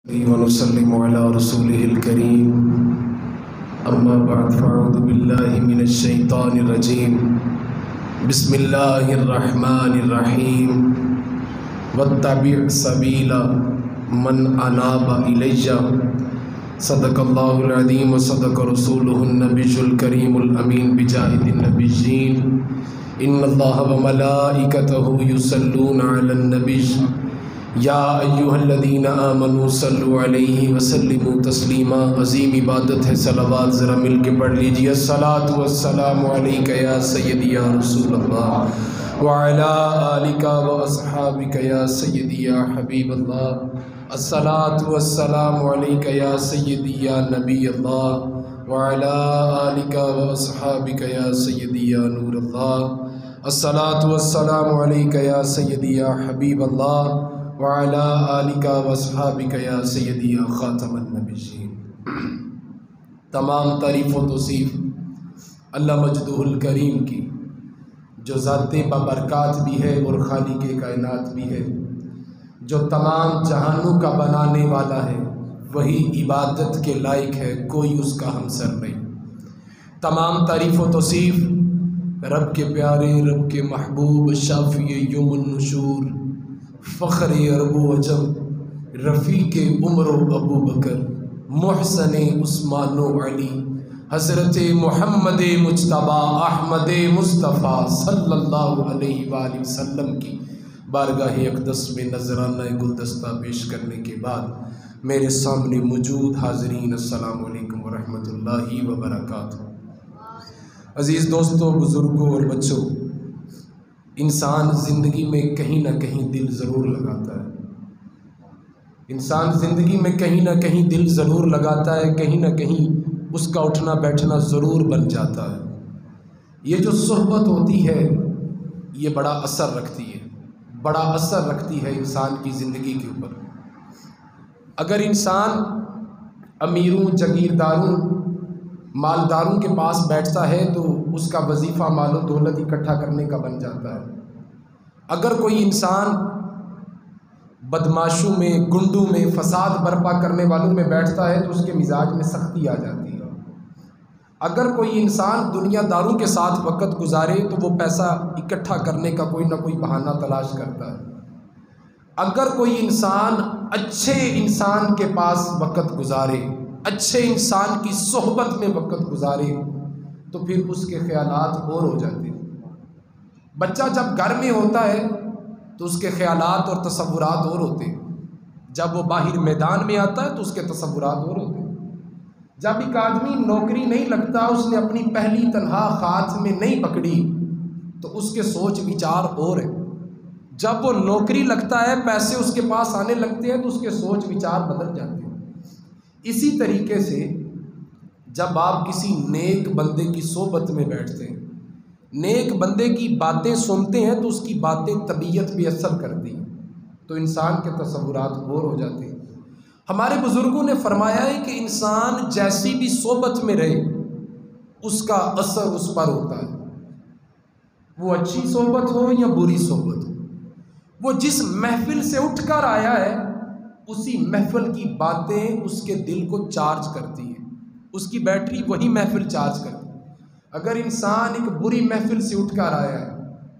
वनुसल्लिमु अला रसूलिहिल करीम अम्मा बअद फ़अऊज़ु बिल्लाहि मिनश शैतानिर रजीम बिस्मिल्लाहिर रहमानिर रहीम वत्तबि' सबीला मन अनाबा इलैया सदक़ल्लाहुल अज़ीम व सदक़ रसूलुहुन नबियुल करीमुल अमीन बिजाहिदिन नबिय्यीन इन्नल्लाहा व मलाइकतहु युसल्लूना अलन नबिय्य या अय्युहल्लज़ीना आमनू सल्लु अलैहि व सल्लिमू तस्लीमा। अज़ीम इबादत है सलावत, ज़रा मिल के पढ़ लीजिए। अस्सलातु वस्सलामु अलैका या सय्यदी या रसूलल्लाह व अला आलिका व अस्हाबिका या सय्यदी या हबीबल्लाह। अस्सलातु वस्सलामु अलैका या सय्यदी या नबीयल्लाह व अला आलिका व अस्हाबिका या सय्यदी या नूरल्लाह। अस्सलातु वस्सलामु अलैका या सय्यदी या हबीबल्लाह व अला आलिका व अस्हाबिका या सय्यदी या ख़ातमन नबिय्यीन। तमाम तारीफ़ व तौसीफ़ अल्लाह मजदुहुल करीम की, जो ज़ाते बाबरकात भी है और खालिक़े कायनात भी है, जो तमाम जहानों का बनाने वाला है, वही इबादत के लायक है, कोई उसका हमसर नहीं। तमाम तारीफ़ व तौसीफ़ रब के प्यारे, रब के महबूब, शाफ़ी यौमुन नुशूर, फ़ख्र अरब व अजम, रफ़ीक़े उम्र व अबू बकर, मुहसने उस्मान व अली, हज़रत मुहम्मद मुज्तबा अहमद मुस्तफ़ा सल्लल्लाहु अलैहि वसल्लम की बारगाह अक़दस में नजराना गुलदस्ता पेश करने के बाद मेरे सामने मौजूद हाज़रीन, अस्सलामु अलैकुम व रहमतुल्लाहि व बरकातुहू। अज़ीज़ दोस्तों, बुज़ुर्गों और बच्चों, इंसान ज़िंदगी में कहीं ना कहीं दिल ज़रूर लगाता है। इंसान ज़िंदगी में कहीं ना कहीं दिल ज़रूर लगाता है, कहीं ना कहीं उसका उठना बैठना ज़रूर बन जाता है। ये जो सोहबत होती है, ये बड़ा असर रखती है, बड़ा असर रखती है इंसान की ज़िंदगी के ऊपर। अगर इंसान अमीरों, जगीरदारों, मालदारों के पास बैठता है तो उसका वजीफ़ा मालो दौलत इकट्ठा करने का बन जाता है। अगर कोई इंसान बदमाशों में, गुंडों में, फसाद बर्पा करने वालों में बैठता है तो उसके मिजाज में सख्ती आ जाती है। अगर कोई इंसान दुनियादारों के साथ वक़्त गुजारे तो वो पैसा इकट्ठा करने का कोई ना कोई बहाना तलाश करता है। अगर कोई इंसान अच्छे इंसान के पास वक़्त गुजारे, अच्छे इंसान की सोहबत में वक़्त गुजारे, तो फिर उसके ख़यालात और हो जाते हैं। बच्चा जब घर में होता है तो उसके ख़यालात और तसव्वुरात और होते हैं। जब वो बाहर मैदान में आता है तो उसके तसव्वुरात और होते हैं। जब एक आदमी नौकरी नहीं लगता, उसने अपनी पहली तनख्वाह हाथ में नहीं पकड़ी, तो उसके सोच विचार और है। जब वो नौकरी लगता है, पैसे उसके पास आने लगते हैं, तो उसके सोच विचार बदल जाते हैं। इसी तरीके से जब आप किसी नेक बंदे की सोबत में बैठते हैं, नेक बंदे की बातें सुनते हैं, तो उसकी बातें तबीयत पे असर करती हैं, तो इंसान के तसव्वुरात और हो जाते हैं। हमारे बुज़ुर्गों ने फरमाया है कि इंसान जैसी भी सोबत में रहे, उसका असर उस पर होता है। वो अच्छी सोबत हो या बुरी सोबत हो, वो जिस महफिल से उठकर आया है, उसी महफिल की बातें उसके दिल को चार्ज करती हैं। उसकी बैटरी वही महफिल चार्ज करती है। अगर इंसान एक बुरी महफिल से उठकर आया है,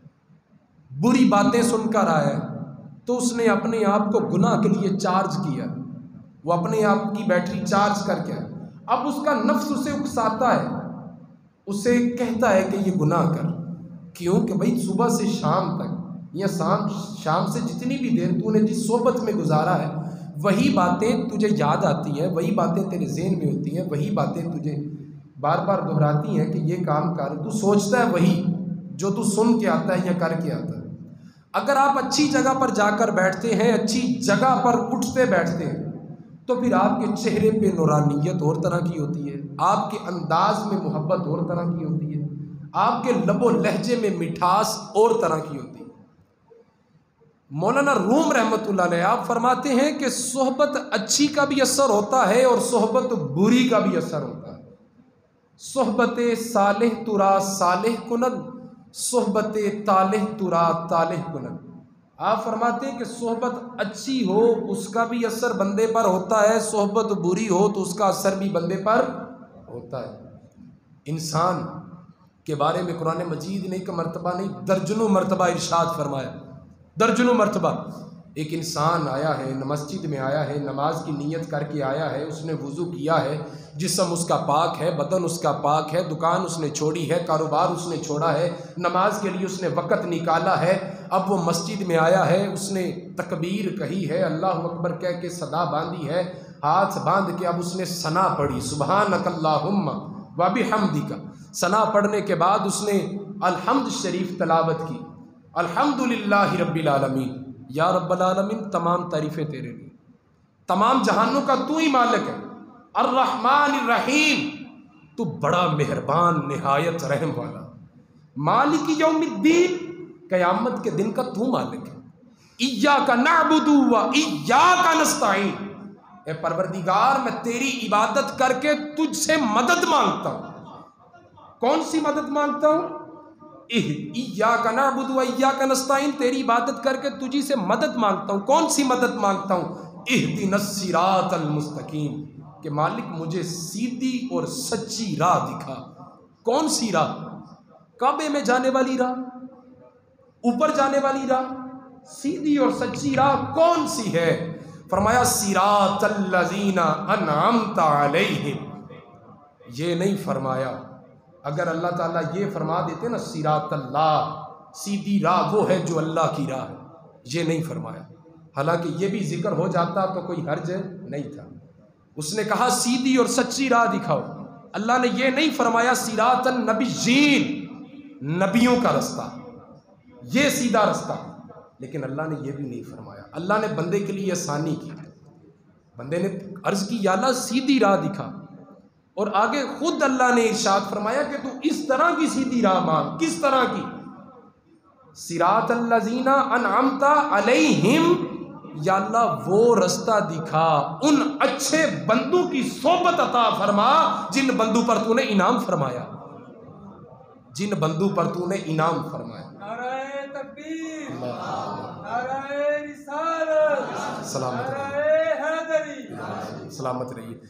बुरी बातें सुनकर आया है, तो उसने अपने आप को गुनाह के लिए चार्ज किया। वो अपने आप की बैटरी चार्ज करके आया। अब उसका नफ्स उसे उकसाता है, उसे कहता है कि ये गुनाह कर। क्यों? कि भाई सुबह से शाम तक या शाम से जितनी भी देर तूने जिस सोबत में गुजारा है, वही बातें तुझे याद आती हैं, वही बातें तेरे ज़हन में होती हैं, वही बातें तुझे बार बार दोहराती हैं कि ये काम कर। तू सोचता है वही जो तू सुन के आता है या करके आता है। अगर आप अच्छी जगह पर जाकर बैठते हैं, अच्छी जगह पर उठते बैठते हैं, तो फिर आपके चेहरे पे नूरानियत और तरह की होती है, आपके अंदाज में मोहब्बत और तरह की होती है, आपके लबो लहजे में मिठास और तरह की होती है। मौलाना रूम रहमतुल्लाह अलैह आप फरमाते हैं कि सोहबत अच्छी का भी असर होता है और सोहबत बुरी का भी असर होता है। सोहबत सालेह तुरा सालेह कुनद, सोहबत तालेह तुरा तालेह कुनद। आप फरमाते हैं कि सोहबत अच्छी हो उसका भी असर बंदे पर होता है, सोहबत बुरी हो तो उसका असर भी बंदे पर होता है। इंसान के बारे में कुरान मजीद ने एक मरतबा नहीं दर्जनों मरतबा इरशाद फरमाया, दर्जनों मरतबा। एक इंसान आया है, मस्जिद में आया है, नमाज की नीयत करके आया है, उसने वुज़ू किया है, जिस्म उसका पाक है, बदन उसका पाक है, दुकान उसने छोड़ी है, कारोबार उसने छोड़ा है, नमाज के लिए उसने वक़्त निकाला है। अब वो मस्जिद में आया है, उसने तकबीर कही है, अल्लाह अकबर कह के सदा बांधी है, हाथ बांध के अब उसने सना पढ़ी, सुबहानकल्लाहुम्मा व बिहम्दिका। सना पढ़ने के बाद उसने अल्हम्द शरीफ तलावत की, अल्हम्दुलिल्लाहि रब्बिल आलमीन, या रब्बल आलमीन तमाम तारीफ़ें तेरे लिए, तमाम जहानों का तू ही मालिक है, अर्रहमानिर रहीम, तू बड़ा मेहरबान निहायत रहम वाला, मालिक यौमिद्दीन, क़यामत के दिन का तू मालिक है, इय्याका नअबुदु व इय्याका नस्तईन, ए परवरदिगार मैं तेरी इबादत करके तुझसे मदद मांगता हूँ। कौन सी मदद मांगता हूँ? इय्याका नअबुदु व इय्याका नस्तईन, तेरी इबादत करके तुझी से मदद मांगता हूँ। कौन सी मदद मांगता हूँ? इहदिनस सिरातल मुस्तकीम, कि मालिक मुझे सीधी और सच्ची राह दिखा। कौन सी राह? काबे में जाने वाली राह, ऊपर जाने वाली राह, सीधी और सच्ची राह कौन सी है? फरमाया सिरातल लज़ीना अनअमता अलैहिम। ये नहीं फरमाया, अगर अल्लाह ताला ये फरमा देते ना सिरातल्लाह, सीधी राह वो है जो अल्लाह की राह है, ये नहीं फरमाया। हालांकि ये भी जिक्र हो जाता तो कोई हर्ज नहीं था। उसने कहा सीधी और सच्ची राह दिखाओ। अल्लाह ने ये नहीं फरमाया सिरातन नबिय्यीन, नबियों का रास्ता, ये सीधा रास्ता, लेकिन अल्लाह ने ये भी नहीं फरमाया। अल्लाह ने बंदे के लिए आसानी की, बंदे ने अर्ज की या अल्लाह सीधी राह दिखा, और आगे खुद अल्लाह ने इरशाद फरमाया कि तू इस तरह की सीधी राह मांग। किस तरह की? सिरातल लज़ीना अनअमता अलैहिम, या अल्लाह वो रास्ता दिखा, उन अच्छे बंदों की सोबत अता फरमा जिन बंदों पर तूने इनाम फरमाया, जिन बंदों पर तूने इनाम फरमाया। नारे तकबीर, नारे रिसालत, सलामत नारे हैदरी। रहिए, सलामत रहिए।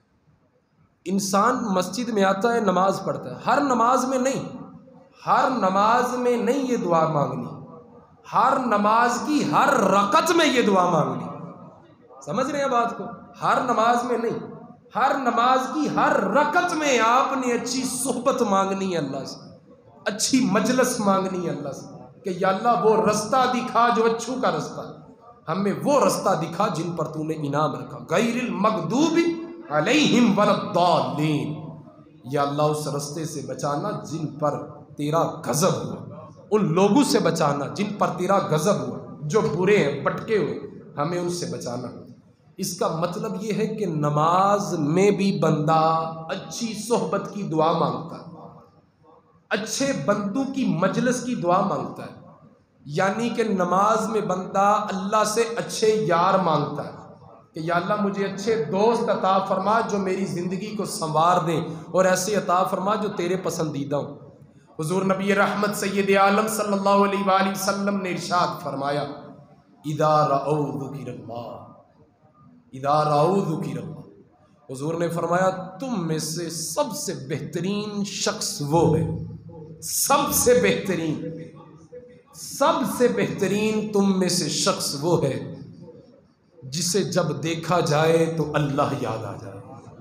इंसान मस्जिद में आता है, नमाज पढ़ता है, हर नमाज में नहीं, हर नमाज में नहीं ये दुआ मांगनी, हर नमाज की हर रकत में ये दुआ मांगनी। समझ रहे हैं बात को? हर नमाज में नहीं, हर नमाज की हर रकत में आपने अच्छी सोहबत मांगनी है अल्लाह से, अच्छी मजलिस मांगनी है अल्लाह से कि या अल्लाह वो रास्ता दिखा जो अच्छू का रास्ता, हमें वो रास्ता दिखा जिन पर तूने इनाम रखा, गैरिल मगदूबी अलैहिम वलद्दालीन, या अल्लाह उस रास्ते से बचाना जिन पर तेरा गजब हुआ, उन लोगों से बचाना जिन पर तेरा गजब हुआ, जो बुरे हैं, भटके हुए, हमें उनसे बचाना। इसका मतलब ये है कि नमाज में भी बंदा अच्छी सोहबत की दुआ मांगता है, अच्छे बंदों की मजलिस की दुआ मांगता है, यानी कि नमाज में बंदा अल्लाह से अच्छे यार मांगता है कि या अल्लाह मुझे अच्छे दोस्त अता फरमा जो मेरी ज़िंदगी को संवार दें, और ऐसे अता फरमा जो तेरे पसंदीदा हो। हुजूर नबी रहमत सैयद आलम सल्लल्लाहु अलैहि वसल्लम ने इरशाद फरमाया इदा रअऊ ज़ुकिरल्लाह, इदा रअऊ ज़ुकिरल्लाह, हुजूर ने फरमाया तुम में से सबसे बेहतरीन शख्स वो है, सबसे बेहतरीन, सबसे बेहतरीन तुम में से शख्स वो है जिसे जब देखा जाए तो अल्लाह याद आ जाए,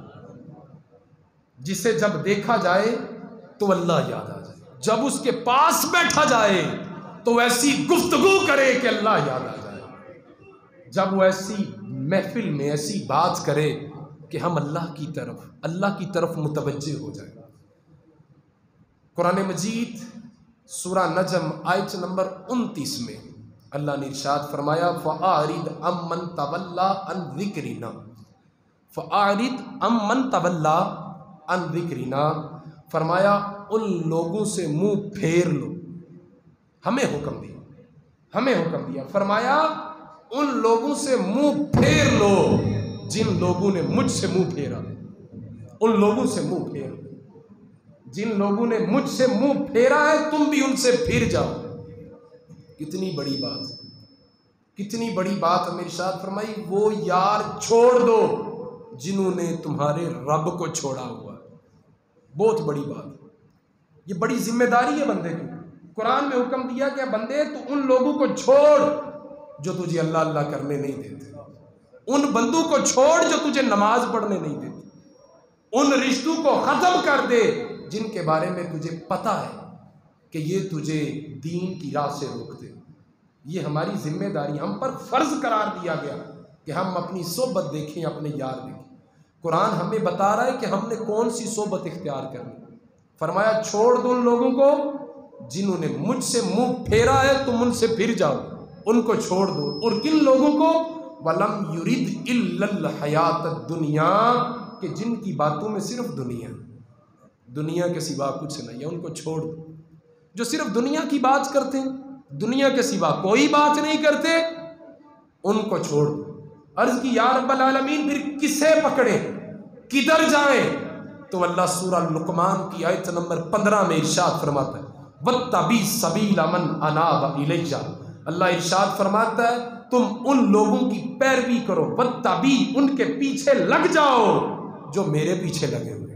जिसे जब देखा जाए तो अल्लाह याद आ जाए, जब उसके पास बैठा जाए तो ऐसी गुफ्तगू करे कि अल्लाह याद आ जाए, जब वो ऐसी महफिल में ऐसी बात करे कि हम अल्लाह की तरफ मुतवज्जे हो जाए। कुरान मजीद सूरा नजम आयत नंबर 29 में अल्लाह ने इरशाद फरमाया फ़आरिद अम्मन तवल्ला अन ज़िक्रिना, फ़आरिद अम्मन तवल्ला अन ज़िक्रिना, फरमाया उन लोगों से मुंह फेर लो। हमें हुक्म दिया, हमें हुक्म दिया, फरमाया उन लोगों से मुंह फेर लो जिन लोगों ने मुझसे मुंह फेरा, उन लोगों से मुंह फेर, जिन लोगों ने मुझसे मुंह फेरा है तुम भी उनसे फिर जाओ। कितनी बड़ी बात, कितनी बड़ी बात हमें इरशाद फरमाई, वो यार छोड़ दो जिन्होंने तुम्हारे रब को छोड़ा हुआ है। बहुत बड़ी बात, ये बड़ी जिम्मेदारी है बंदे की। कुरान में हुक्म दिया कि बंदे तू उन लोगों को छोड़ जो तुझे अल्लाह अल्लाह करने नहीं देते, उन बंदों को छोड़ जो तुझे नमाज पढ़ने नहीं देते, उन रिश्तों को ख़त्म कर दे जिनके बारे में तुझे पता है कि ये तुझे दीन की राह से रोकते। ये हमारी जिम्मेदारी, हम पर फ़र्ज़ करार दिया गया कि हम अपनी सोबत देखें, अपने यार देखें। कुरान हमें बता रहा है कि हमने कौन सी सोबत इख्तियार करनी। फरमाया छोड़ दो उन लोगों को जिन्होंने मुझसे मुंह फेरा है, तुम उनसे फिर जाओ, उनको छोड़ दो। और किन लोगों को? वलम युरिद इल्लल हयात दुनिया, कि जिनकी बातों में सिर्फ दुनिया, दुनिया के सिवा कुछ नहीं है, उनको छोड़ दो। जो सिर्फ दुनिया की बात करते हैं, दुनिया के सिवा कोई बात नहीं करते, उनको छोड़ दो। अर्ज की या रब्बल आलमीन फिर किसे पकड़े, किधर जाए? तो अल्लाह सूरा लुकमान की आयत नंबर 15 में इरशाद फरमाता है, वत्तबी सबीला मन अनाब इलैया। अल्लाह इरशाद फरमाता है तुम उन लोगों की पैरवी करो, वत्तबी उनके पीछे लग जाओ जो मेरे पीछे लगे हुए,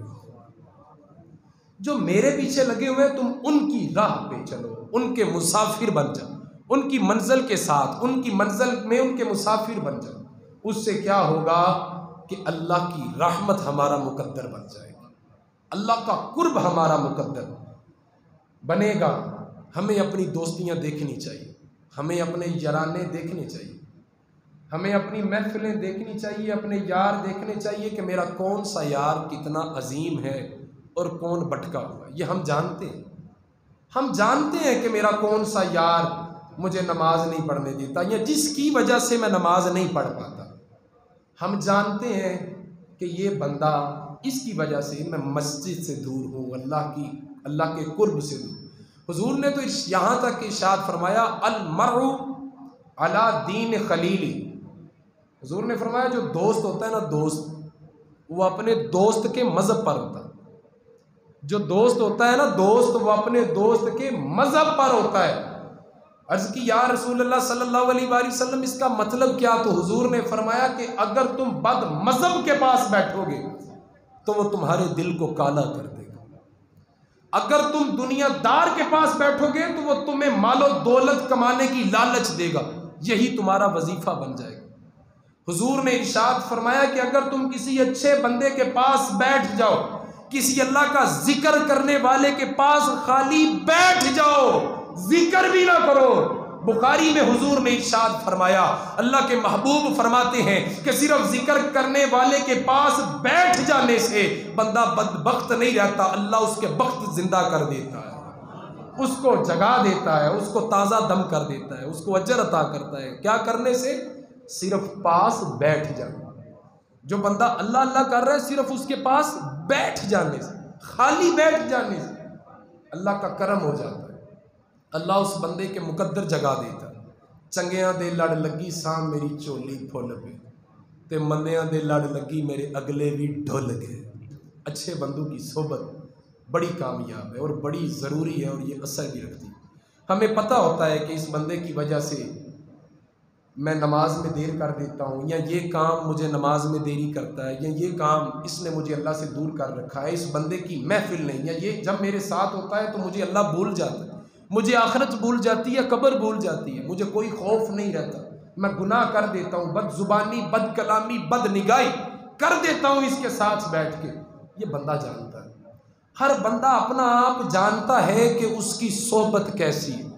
जो मेरे पीछे लगे हुए, तुम उनकी राह पे चलो, उनके मुसाफिर बन जाओ, उनकी मंजिल के साथ, उनकी मंजिल में उनके मुसाफिर बन जाओ। उससे क्या होगा कि अल्लाह की रहमत हमारा मुकद्दर बन जाएगी, अल्लाह का कुर्ब हमारा मुकद्दर बनेगा। हमें अपनी दोस्तियां देखनी चाहिए, हमें अपने याराने देखने चाहिए, हमें अपनी महफिलें देखनी चाहिए, अपने यार देखने चाहिए कि मेरा कौन सा यार कितना अजीम है और कौन भटका हुआ है। ये हम जानते हैं, हम जानते हैं कि मेरा कौन सा यार मुझे नमाज नहीं पढ़ने देता या जिसकी वजह से मैं नमाज नहीं पढ़ पाता। हम जानते हैं कि ये बंदा इसकी वजह से मैं मस्जिद से दूर हूँ, अल्लाह के कुर्ब से दूर। हुजूर ने तो यहाँ तक इरशाद फरमाया अल मरउ अला दीन खलीली। हुजूर ने फरमाया जो दोस्त होता है ना, दोस्त वो अपने दोस्त के मज़हब पर होता है। जो दोस्त होता है ना दोस्त, वो अपने दोस्त के मज़हब पर होता है। अर्ज़ की या रसूलल्लाह सल्लल्लाहु अलैहि वसल्लम इसका मतलब क्या? तो हुजूर ने फरमाया कि अगर तुम बद मज़हब के पास बैठोगे तो वो तुम्हारे दिल को काला कर देगा। अगर तुम दुनियादार के पास बैठोगे तो वो तुम्हें मालो दौलत कमाने की लालच देगा, यही तुम्हारा वजीफा बन जाएगा। हुजूर ने इरशाद फरमाया कि अगर तुम किसी अच्छे बंदे के पास बैठ जाओ, किसी अल्लाह का जिक्र करने वाले के पास खाली बैठ जाओ, जिक्र भी ना करो। बुखारी में हुजूर ने इरशाद फरमाया, अल्लाह के महबूब फरमाते हैं कि सिर्फ जिक्र करने वाले के पास बैठ जाने से बंदा बदबख्त नहीं रहता, अल्लाह उसके बख्त जिंदा कर देता है, उसको जगा देता है, उसको ताज़ा दम कर देता है, उसको अजर अता करता है। क्या करने से? सिर्फ पास बैठ जाना। जो बंदा अल्लाह अल्लाह कर रहा है, सिर्फ उसके पास बैठ जाने से, खाली बैठ जाने से अल्लाह का करम हो जाता है। अल्लाह उस बंदे के मुकद्दर जगा देता। चंगियां दे लड़ लगी सां मेरी झोली फुल पे, ते मंदियां दे लड़ लगी मेरे अगले भी ढुल गए। अच्छे बंदों की सोबत बड़ी कामयाब है और बड़ी ज़रूरी है और ये असर भी रखती है। हमें पता होता है कि इस बंदे की वजह से मैं नमाज में देर कर देता हूँ, या ये काम मुझे नमाज में देरी करता है, या ये काम इसने मुझे अल्लाह से दूर कर रखा है, इस बंदे की महफिल नहीं, या ये जब मेरे साथ होता है तो मुझे अल्लाह भूल जाता है, मुझे आखिरत भूल जाती है, कब्र भूल जाती है, मुझे कोई खौफ नहीं रहता, मैं गुनाह कर देता हूँ, बद जुबानी, बद कलामी, बद निगाही कर देता हूँ इसके साथ बैठ के। ये बंदा जानता है, हर बंदा अपना आप जानता है कि उसकी सोहबत कैसी है,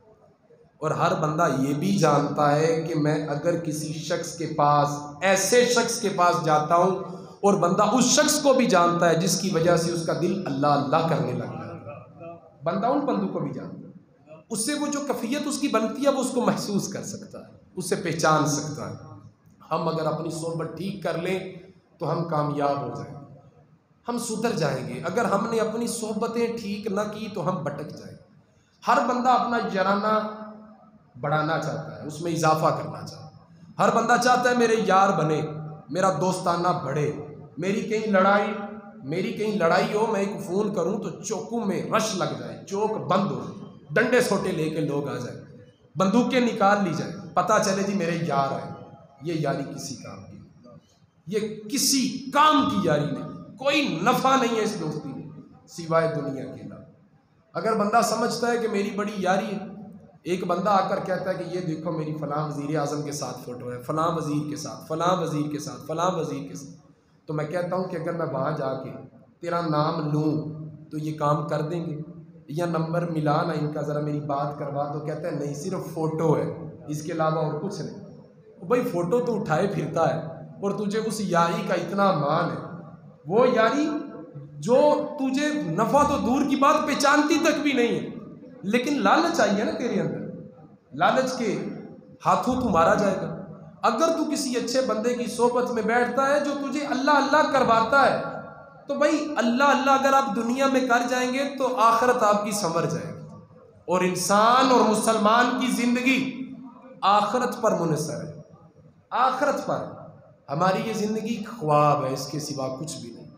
और हर बंदा ये भी जानता है कि मैं अगर किसी शख्स के पास, ऐसे शख्स के पास जाता हूँ, और बंदा उस शख्स को भी जानता है जिसकी वजह से उसका दिल अल्लाह अल्लाह करने लगता है। बंदा उन बंदों को भी जानता है, उससे वो जो कैफियत उसकी बनती है वो उसको महसूस कर सकता है, उससे पहचान सकता है। हम अगर अपनी सोहबत ठीक कर लें तो हम कामयाब हो जाएंगे, हम सुधर जाएंगे। अगर हमने अपनी सोहबतें ठीक ना की तो हम भटक जाएंगे। हर बंदा अपना याराना बढ़ाना चाहता है, उसमें इजाफा करना चाहता है। हर बंदा चाहता है मेरे यार बने, मेरा दोस्ताना बढ़े, मेरी कहीं लड़ाई हो, मैं एक फ़ोन करूं तो चौकों में रश लग जाए, चौक बंद हो, डंडे सोटे लेके लोग आ जाए, बंदूकें निकाल ली जाए, पता चले जी मेरे यार है, ये यारी किसी काम की, ये किसी काम की यारी नहीं, कोई नफ़ा नहीं है इस दोस्ती में सिवाय दुनिया के ना। अगर बंदा समझता है कि मेरी बड़ी यारी है, एक बंदा आकर कहता है कि ये देखो मेरी फ़लाँ वज़ीर आज़म के साथ फ़ोटो है, फ़लाँ वज़ीर के साथ, फ़लाँ वज़ीर के साथ, फ़लाँ वज़ीर के साथ, तो मैं कहता हूँ कि अगर मैं वहाँ जाके तेरा नाम लूँ तो ये काम कर देंगे, या नंबर मिला ना इनका, ज़रा मेरी बात करवा। तो कहता है नहीं, सिर्फ फ़ोटो है, इसके अलावा और कुछ नहीं। भाई फ़ोटो तो उठाए फिरता है और तुझे उस यारी का इतना मान है, वो यारी जो तुझे नफ़ा तो दूर की बात पहचानती तक भी नहीं है, लेकिन लालच आई है ना तेरे अंदर, लालच के हाथों तू मारा जाएगा। अगर तू किसी अच्छे बंदे की सोबत में बैठता है जो तुझे अल्लाह अल्लाह करवाता है, तो भाई अल्लाह अल्लाह अगर आप दुनिया में कर जाएंगे तो आखिरत आपकी संवर जाएगी। और इंसान और मुसलमान की ज़िंदगी आखिरत पर मुनसर है, आखिरत पर। हमारी ये ज़िंदगी ख्वाब है, इसके सिवा कुछ भी नहीं।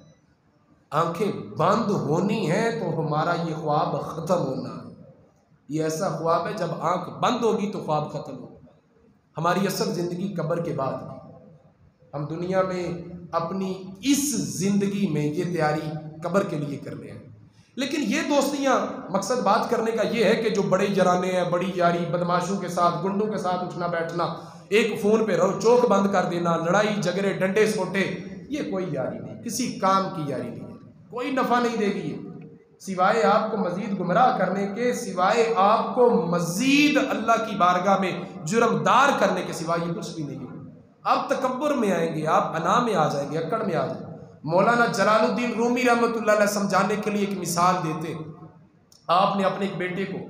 आंखें बंद होनी है तो हमारा ये ख्वाब ख़त्म होना है। ये ऐसा ख्वाब है जब आंख बंद होगी तो ख्वाब ख़त्म होगा। हमारी असल ज़िंदगी कब्र के बाद की। हम दुनिया में अपनी इस ज़िंदगी में ये तैयारी कब्र के लिए कर रहे हैं। लेकिन ये दोस्तियाँ, मकसद बात करने का ये है कि जो बड़े जराने हैं, बड़ी यारी, बदमाशों के साथ, गुंडों के साथ उठना बैठना, एक फ़ोन पे रहो, चौक बंद कर देना, लड़ाई झगड़े डंडे सोटे, ये कोई यारी नहीं, किसी काम की यारी नहीं है, कोई नफ़ा नहीं देगी ये, सिवाय आपको मज़ीद गुमराह करने के, सिवाय आपको मज़ीद अल्लाह की बारगाह में जुर्मदार करने के सिवाय ये कुछ भी नहीं है। आप तकब्बुर में आएंगे, आप अना में आ जाएंगे, अकड़ में आ जाएंगे। मौलाना जलालुद्दीन रूमी रहमतुल्लाह अलैह समझाने के लिए एक मिसाल देते। आपने अपने एक बेटे को,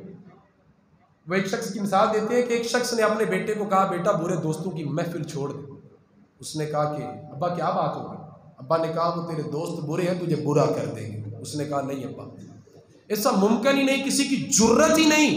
वो एक शख्स की मिसाल देते हैं कि एक शख्स ने अपने बेटे को कहा, बेटा बुरे दोस्तों की महफिल छोड़ दे। उसने कहा कि अब्बा क्या बात होगी? अब्बा ने कहा वो तेरे दोस्त बुरे हैं, तुझे बुरा कर देंगे। उसने कहा नहीं अब्बा, ऐसा मुमकिन ही नहीं, किसी की जुर्रत ही नहीं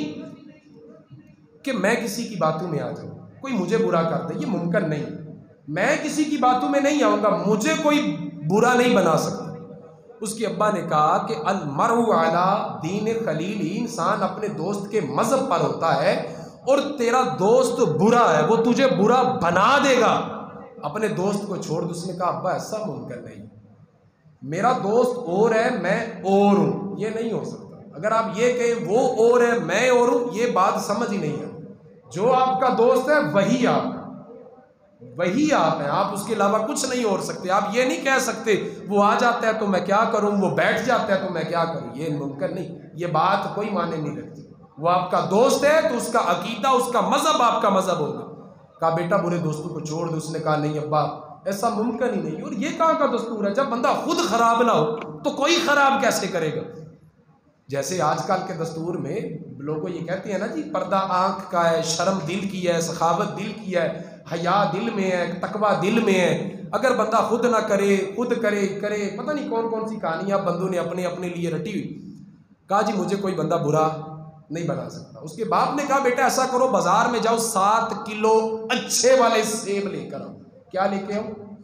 कि मैं किसी की बातों में आ जाऊँ, कोई मुझे बुरा कर दे, ये मुमकिन नहीं। मैं किसी की बातों में नहीं आऊँगा, मुझे कोई बुरा नहीं बना सकता। उसके अब्बा ने कहा कि अल मरउ अला दीन खलीली, इंसान अपने दोस्त के मजहब पर होता है, और तेरा दोस्त बुरा है, वो तुझे बुरा बना देगा, अपने दोस्त को छोड़ दो। उसने कहा अब्बा ऐसा मुमकिन नहीं, मेरा दोस्त और है, मैं और हूँ, ये नहीं हो सकता। अगर आप ये कहें वो और है मैं और हूँ, ये बात समझ ही नहीं है। जो आपका दोस्त है वही आप है, वही आप हैं, आप उसके अलावा कुछ नहीं हो सकते। आप ये नहीं कह सकते वो आ जाता है तो मैं क्या करूं, वो बैठ जाता है तो मैं क्या करूं, ये मुमकिन नहीं, ये बात कोई माने नहीं रखती। वो आपका दोस्त है तो उसका अकीदा, उसका मजहब आपका मजहब होगा। कहा बेटा बुरे दोस्तों को छोड़ दो। उसने कहा नहीं अब्बा ऐसा मुमकिन ही नहीं। और ये कहाँ का दस्तूर है? जब बंदा खुद खराब ना हो तो कोई खराब कैसे करेगा? जैसे आजकल के दस्तूर में लोग ये कहते हैं ना जी, पर्दा आंख का है, शर्म दिल की है, सखावत दिल की है, हया दिल में है, तकवा दिल में है। अगर बंदा खुद ना करे, खुद करे, पता नहीं कौन कौन सी कहानियां बंदों ने अपने अपने लिए रटी हुई। कहा जी मुझे कोई बंदा बुरा नहीं बना सकता। उसके बाप ने कहा बेटा ऐसा करो, बाजार में जाओ, 7 किलो अच्छे वाले सेब लेकर आओ। क्या लेके आओ?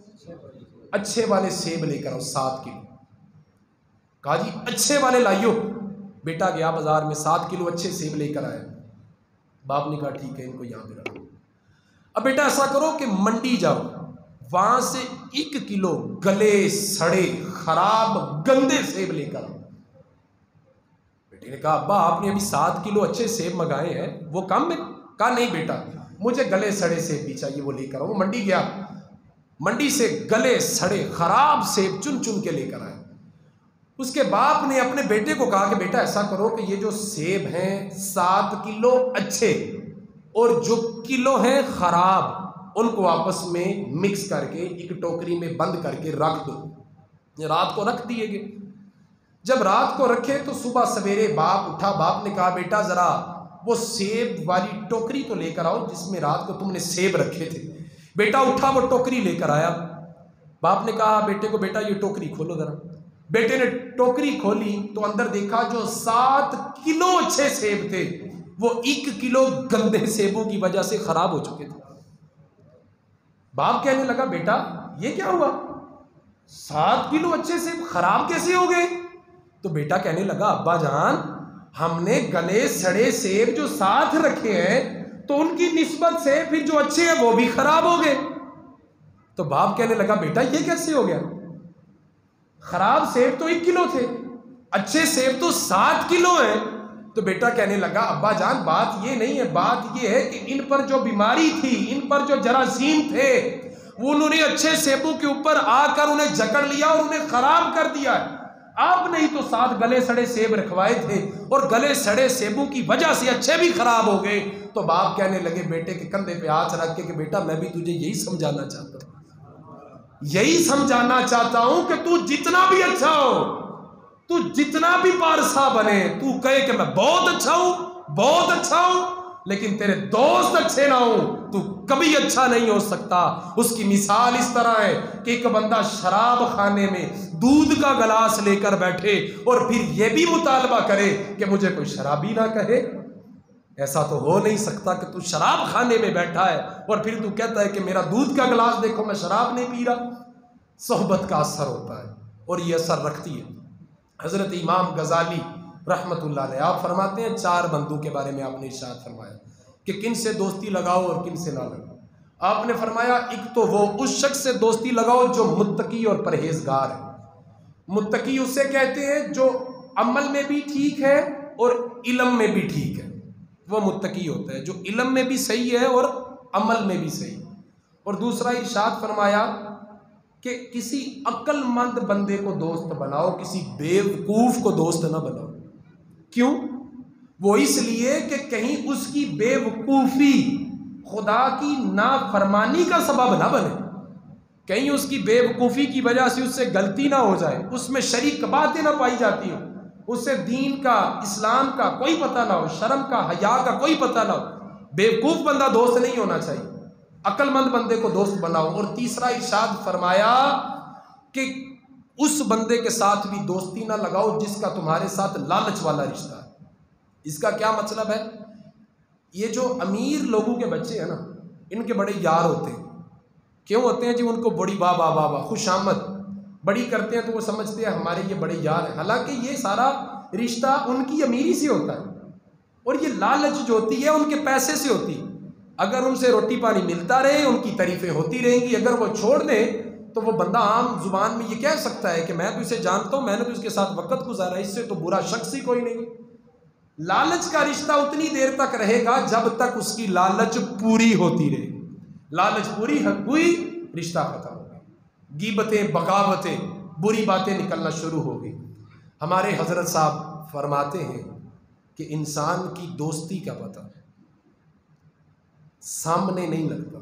अच्छे वाले सेब लेकर आओ 7 किलो। कहा जी अच्छे वाले लाइयो। बेटा गया बाजार में, 7 किलो अच्छे सेब लेकर आया। बाप ने कहा ठीक है, इनको यहाँ पे रखो। अब बेटा ऐसा करो कि मंडी जाओ, वहां से 1 किलो गले सड़े खराब गंदे सेब लेकर आओ। बेटे ने कहा अब्बा आपने अभी 7 किलो अच्छे सेब मंगाए हैं, वो कम है? कहा नहीं बेटा मुझे गले सड़े सेब भी चाहिए, वो लेकर आओ। वो मंडी गया, मंडी से गले सड़े खराब सेब चुन चुन के लेकर आए। उसके बाप ने अपने बेटे को कहा कि बेटा ऐसा करो कि ये जो सेब हैं 7 किलो अच्छे और जो किलो हैं खराब, उनको आपस में मिक्स करके एक टोकरी में बंद करके रख दो। रात को रख दिए गए। जब रात को रखे तो सुबह सवेरे बाप उठा। बाप ने कहा बेटा जरा वो सेब वाली टोकरी तो लेकर आओ जिसमें रात को तुमने सेब रखे थे। बेटा उठा, वो टोकरी लेकर आया। बाप ने कहा बेटे को बेटा ये टोकरी खोलो जरा। बेटे ने टोकरी खोली तो अंदर देखा जो 7 किलो अच्छे सेब थे वो 1 किलो गंदे सेबों की वजह से खराब हो चुके थे। बाप कहने लगा बेटा ये क्या हुआ, 7 किलो अच्छे सेब खराब कैसे हो गए? तो बेटा कहने लगा अब्बा जान हमने गले सड़े सेब जो साथ रखे हैं तो उनकी निस्बत से फिर जो अच्छे हैं वो भी खराब हो गए। तो बाप कहने लगा बेटा ये कैसे हो गया, खराब सेब तो 1 किलो थे, अच्छे सेब तो 7 किलो है। तो बेटा कहने लगा अब्बा जान बात ये नहीं है, बात ये है कि इन पर जो बीमारी थी, इन पर जो जरासीम थे, वो उन्होंने अच्छे सेबों के ऊपर आकर उन्हें जकड़ लिया और उन्हें खराब कर दिया। आप नहीं तो 7 गले सड़े सेब रखवाए थे और गले सड़े सेबों की वजह से अच्छे भी खराब हो गए। तो बाप कहने लगे बेटे के कंधे पे हाथ रख के कि बेटा मैं भी तुझे यही समझाना चाहता हूं, यही समझाना चाहता हूं कि तू जितना भी अच्छा हो, तू जितना भी पारसा बने, तू कहे कि मैं बहुत अच्छा हूं, बहुत अच्छा हूं, लेकिन तेरे दोस्त अच्छे ना हो, तू कभी अच्छा नहीं हो सकता। उसकी मिसाल इस तरह है कि एक बंदा शराब खाने में दूध का गिलास लेकर बैठे और फिर यह भी मुतालबा करे कि मुझे कोई शराबी ना कहे। ऐसा तो हो नहीं सकता कि तू शराब खाने में बैठा है और फिर तू कहता है कि मेरा दूध का गिलास देखो, मैं शराब नहीं पी रहा। सोहबत का असर होता है और ये असर रखती है। हजरत इमाम गजाली रहमतुल्लाह अलैह आप फरमाते हैं 4 बंदों के बारे में आपने इरशाद फरमाया कि किन से दोस्ती लगाओ और किन से ना लगाओ। आपने फरमाया एक तो वो उस शख्स से दोस्ती लगाओ जो मुत्तकी और परहेजगार है। मुत्तकी उसे कहते हैं जो अमल में भी ठीक है और इल्म में भी ठीक है, वो मुत्तकी होता है, जो इल्म में भी सही है और अमल में भी सही। और दूसरा इरशाद फरमाया कि किसी अक्लमंद बंदे को दोस्त बनाओ, किसी बेवकूफ़ को दोस्त ना बनाओ। क्यों? वो इसलिए कि कहीं उसकी बेवकूफ़ी खुदा की नाफरमानी का सबब ना बने, कहीं उसकी बेवकूफ़ी की वजह से उससे गलती ना हो जाए, उसमें शरीक बातें ना पाई जाती हो, उससे दीन का इस्लाम का कोई पता ना हो, शर्म का हया का कोई पता ना हो। बेवकूफ़ बंदा दोस्त नहीं होना चाहिए, अक्लमंद बंदे को दोस्त बनाओ। और तीसरा इरशाद फरमाया कि उस बंदे के साथ भी दोस्ती ना लगाओ जिसका तुम्हारे साथ लालच वाला रिश्ता है। इसका क्या मतलब है? ये जो अमीर लोगों के बच्चे हैं ना, इनके बड़े यार होते हैं। क्यों होते हैं जी? उनको बड़ी वाह वाह वाह वाह खुशामद बड़ी करते हैं तो वो समझते हैं हमारे ये बड़े यार हैं, हालांकि ये सारा रिश्ता उनकी अमीरी से होता है और ये लालच जो होती है उनके पैसे से होती है। अगर उनसे रोटी पानी मिलता रहे, उनकी तारीफें होती रहेंगी, अगर वो छोड़ दें तो वो बंदा आम जुबान में ये कह सकता है कि मैं तो इसे जानता हूं, मैंने तो इसके साथ वक्त गुजारा, इससे तो बुरा शख्स ही कोई नहीं। लालच का रिश्ता उतनी देर तक रहेगा जब तक उसकी लालच पूरी होती रहेगी। लालच पूरी हुई, रिश्ता खत्म हो गया, गीबतें बगावतें बुरी बातें निकलना शुरू हो गई। हमारे हजरत साहब फरमाते हैं कि इंसान की दोस्ती का पता सामने नहीं लगता,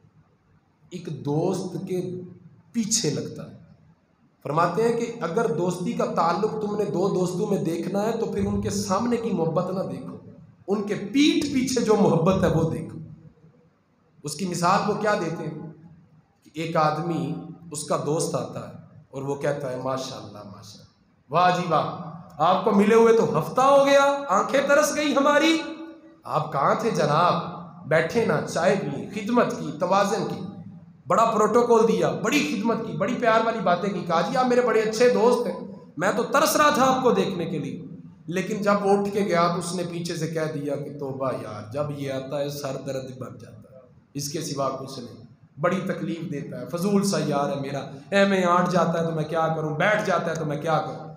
एक दोस्त के पीछे लगता है। फरमाते हैं कि अगर दोस्ती का ताल्लुक तुमने 2 दोस्तों में देखना है तो फिर उनके सामने की मोहब्बत ना देखो, उनके पीठ पीछे जो मोहब्बत है वो देखो। उसकी मिसाल वो क्या देते हैं कि एक आदमी, उसका दोस्त आता है और वो कहता है माशाअल्लाह माशाअल्लाह, वाह जी वाह, आपको मिले हुए तो हफ्ता हो गया, आंखें तरस गई हमारी, आप कहाँ थे जनाब, बैठे ना, चाय पिए, खिदमत की, तवाज़ुन की, बड़ा प्रोटोकॉल दिया, बड़ी खिदमत की, बड़ी प्यार वाली बातें की, कहा जी आप मेरे बड़े अच्छे दोस्त हैं, मैं तो तरस रहा था आपको देखने के लिए। लेकिन जब वो उठ के गया तो उसने पीछे से कह दिया कि तौबा यार, जब ये आता है सर दर्द बन जाता है, इसके सिवा कुछ नहीं, बड़ी तकलीफ देता है, फजूल सा यार है मेरा, में आट जाता है तो मैं क्या करूँ, बैठ जाता है तो मैं क्या करूँ।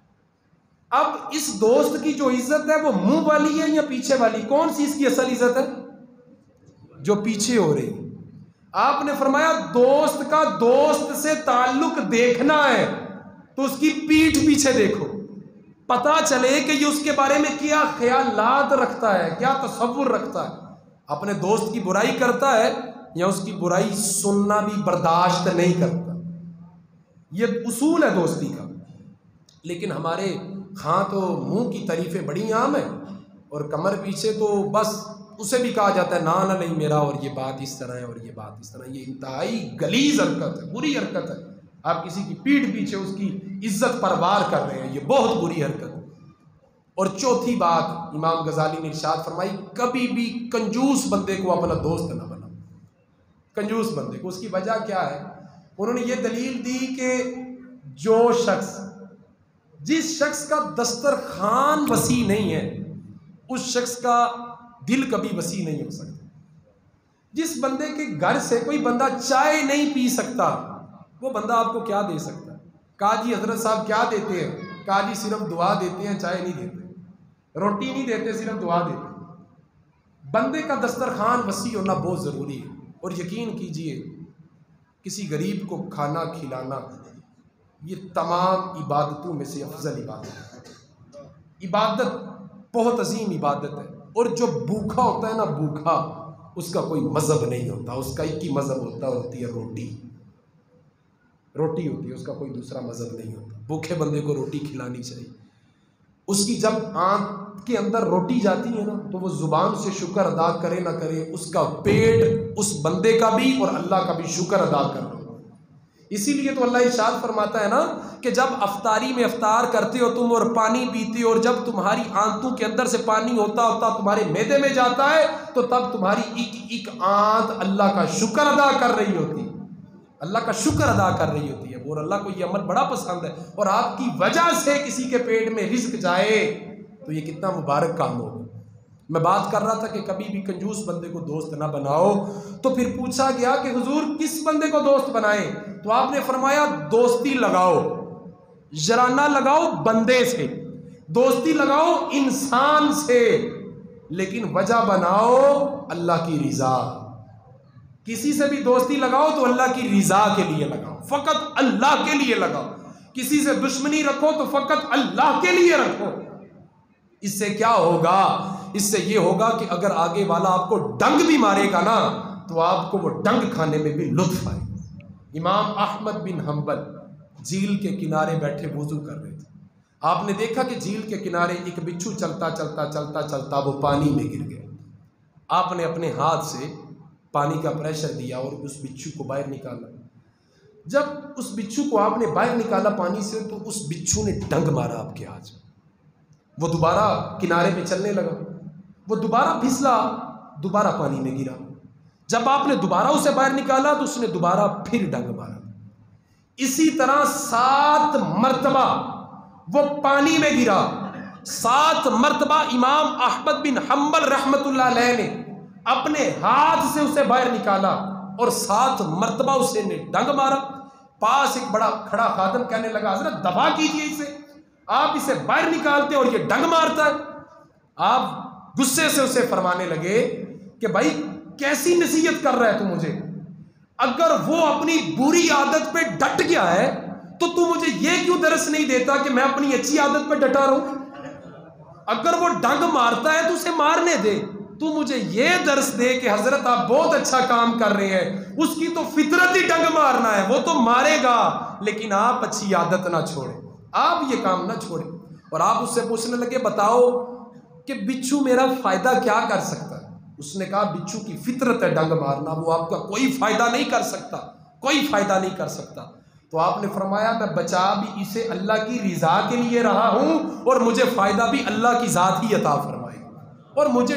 अब इस दोस्त की जो इज्जत है वो मुंह वाली है या पीछे वाली? कौन सी इसकी असल इज्जत है? जो पीछे हो रही। आपने फरमाया दोस्त का दोस्त से ताल्लुक देखना है तो उसकी पीठ पीछे देखो, पता चले कि ये उसके बारे में क्या ख्यालात रखता है, क्या तसव्वुर रखता है, अपने दोस्त की बुराई करता है या उसकी बुराई सुनना भी बर्दाश्त नहीं करता। ये उसूल है दोस्ती का। लेकिन हमारे हाँ तो मुंह की तारीफें बड़ी आम है और कमर पीछे तो बस उसे भी कहा जाता है ना ना नहीं मेरा, और ये बात इस तरह है और ये बात इस तरह। ये इंतहाई गलीज हरकत है, बुरी हरकत है। आप किसी की पीठ पीछे उसकी इज्जत परवार कर रहे हैं, ये बहुत बुरी हरकत है। और चौथी बात इमाम गजाली ने इरशाद फरमाई, कभी भी कंजूस बंदे को अपना दोस्त ना बनाओ। कंजूस बंदे को, उसकी वजह क्या है? उन्होंने ये दलील दी कि जो शख्स, जिस शख्स का दस्तरखान वसी नहीं है उस शख्स का दिल कभी वसी नहीं हो सकता। जिस बंदे के घर से कोई बंदा चाय नहीं पी सकता, वो बंदा आपको क्या दे सकता है? काजी हजरत साहब क्या देते हैं? काजी सिर्फ दुआ देते हैं, चाय नहीं देते, रोटी नहीं देते, सिर्फ दुआ देते हैं। बंदे का दस्तरखान वसी होना बहुत ज़रूरी है। और यकीन कीजिए, किसी गरीब को खाना खिलाना ये तमाम इबादतों में से अफजल इबादत है। इबादत बहुत अजीम इबादत है। और जो भूखा होता है ना, भूखा, उसका कोई मज़हब नहीं होता, उसका एक ही मज़हब होती है रोटी। रोटी होती है, उसका कोई दूसरा मज़हब नहीं होता। भूखे बंदे को रोटी खिलानी चाहिए। उसकी जब आंत के अंदर रोटी जाती है ना, तो वो ज़ुबान से शुक्र अदा करे ना करे, उसका पेट उस बंदे का भी और अल्लाह का भी शुक्र अदा कर रहा। इसीलिए तो अल्लाह इरशाद फरमाता है ना कि जब अफ्तारी में अफ्तार करते हो तुम और पानी पीते हो, और जब तुम्हारी आंतों के अंदर से पानी होता होता तुम्हारे मैदे में जाता है, तो तब तुम्हारी एक एक आंत अल्लाह का शुक्र अदा कर रही होती है, अल्लाह का शुक्र अदा कर रही होती है। और अल्लाह को ये अमल बड़ा पसंद है। और आपकी वजह से किसी के पेट में रिज्क जाए तो ये कितना मुबारक काम होगा। मैं बात कर रहा था कि कभी भी कंजूस बंदे को दोस्त ना बनाओ। तो फिर पूछा गया कि हुजूर किस बंदे को दोस्त बनाएं? तो आपने फरमाया दोस्ती लगाओ, जराना लगाओ बंदे से, दोस्ती लगाओ इंसान से, लेकिन वजह बनाओ अल्लाह की रिजा। किसी से भी दोस्ती लगाओ तो अल्लाह की रिजा के लिए लगाओ, फकत अल्लाह के लिए लगाओ। किसी से दुश्मनी रखो तो फकत अल्लाह के लिए रखो। इससे क्या होगा? इससे ये होगा कि अगर आगे वाला आपको डंग भी मारेगा ना, तो आपको वो डंग खाने में भी लुत्फ आएगा। इमाम अहमद बिन हम्बल झील के किनारे बैठे वुजू कर रहे थे। आपने देखा कि झील के किनारे एक बिच्छू चलता चलता चलता चलता वो पानी में गिर गया। आपने अपने हाथ से पानी का प्रेशर दिया और उस बिच्छू को बाहर निकाला। जब उस बिच्छू को आपने बाहर निकाला पानी से, तो उस बिच्छू ने डंग मारा आपके हाथ में। वो दोबारा किनारे पे चलने लगा, वो दोबारा फिसला, दोबारा पानी में गिरा। जब आपने दोबारा उसे बाहर निकाला तो उसने दोबारा फिर डंग मारा। इसी तरह 7 मर्तबा वो पानी में गिरा। 7 मर्तबा इमाम अहमद बिन हम्बल रहमतुल्लाह अलैह ने अपने हाथ से उसे बाहर निकाला और 7 मर्तबा उसे ने डंग मारा। पास एक बड़ा खड़ा खादम कहने लगा, हज़रत दफा कीजिए इसे, आप इसे बाहर निकालते और ये डंग मारता है। आप गुस्से से उसे फरमाने लगे कि भाई कैसी नसीहत कर रहा है तू मुझे? अगर वो अपनी बुरी आदत पे डट गया है तो तू मुझे ये क्यों दरस नहीं देता कि मैं अपनी अच्छी आदत पे डटा रहूं? अगर वो डंग मारता है तो उसे मारने दे, तू मुझे ये दर्स दे कि हजरत आप बहुत अच्छा काम कर रहे हैं, उसकी तो फितरत ही डंग मारना है, वो तो मारेगा, लेकिन आप अच्छी आदत ना छोड़े, आप ये काम ना छोड़े। और आप उससे पूछने लगे, बताओ कि बिच्छू मेरा फायदा क्या कर सकता है? उसने कहा बिच्छू की फितरत है डंग मारना, वो आपका कोई फायदा नहीं कर सकता, कोई फायदा नहीं कर सकता। तो आपने फरमाया मैं बचा भी इसे अल्लाह की रिजा के लिए रहा हूं और मुझे फायदा भी अल्लाह की जात ही अता फरमाएगी। और मुझे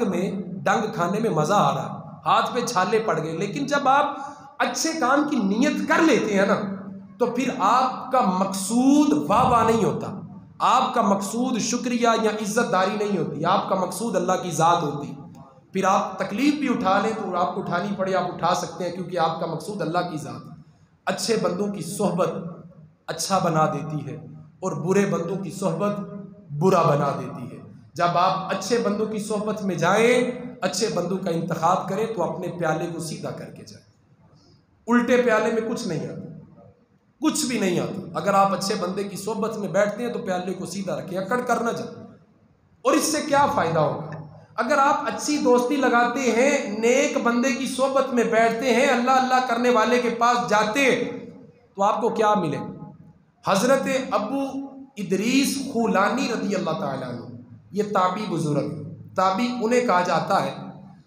डंग खाने में मजा आ रहा, हाथ पे छाले पड़ गए। लेकिन जब आप अच्छे काम की नीयत कर लेते हैं ना, तो फिर आपका मकसूद वाह नहीं होता, आपका मकसूद शुक्रिया या इज्जतदारी नहीं होती, आपका मकसूद अल्लाह की ज़ात होती। फिर आप तकलीफ भी उठा लें तो आपको उठानी पड़े, आप उठा सकते हैं, क्योंकि आपका मकसूद अल्लाह की ज़ात। अच्छे बंदों की सोहबत अच्छा बना देती है और बुरे बंदों की सोहबत बुरा बना देती है। जब आप अच्छे बंदों की सोहबत में जाएं, अच्छे बंदों का इंतखाब करें, तो अपने प्याले को सीधा करके जाएं। उल्टे प्याले में कुछ नहीं आता, कुछ भी नहीं आता। अगर आप अच्छे बंदे की सोहबत में बैठते हैं तो प्याले को सीधा रखें, अकड़ कर ना जाए। और इससे क्या फ़ायदा होगा? अगर आप अच्छी दोस्ती लगाते हैं, नेक बंदे की सोहबत में बैठते हैं, अल्लाह अल्लाह करने वाले के पास जाते, तो आपको क्या मिले? हज़रत अबू इदरीस खुलानी रज़ी अल्लाह ताला अन्हु, ये ताबी बुजुर्ग, ताबी उन्हें कहा जाता है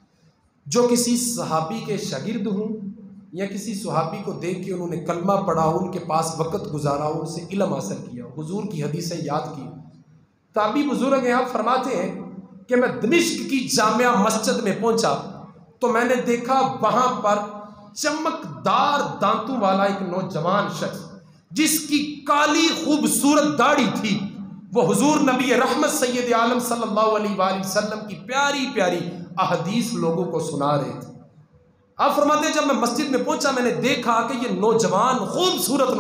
जो किसी सहाबी के शागिर्द हों या किसी सहाबी को देख के उन्होंने कलमा पढ़ा, उनके पास वक़्त गुजारा, उनसे इल्म हासिल किया, हुजूर की हदीसें याद की। ताबी बुजुर्ग हैं, आप फरमाते हैं कि मैं दमिश्क की जामिया मस्जिद में पहुंचा तो मैंने देखा वहां पर चमकदार दांतों वाला एक नौजवान शख्स, जिसकी काली खूबसूरत दाढ़ी थी, वो हुजूर नबी रहमत सैयद आलम सल्लल्लाहु अलैहि वसल्लम की प्यारी प्यारी अहदीस लोगों को सुना रहे थे। आप फरमाते हैं जब मैं मस्जिद में पहुंचा मैंने देखा कि ये नौजवान खूबसूरत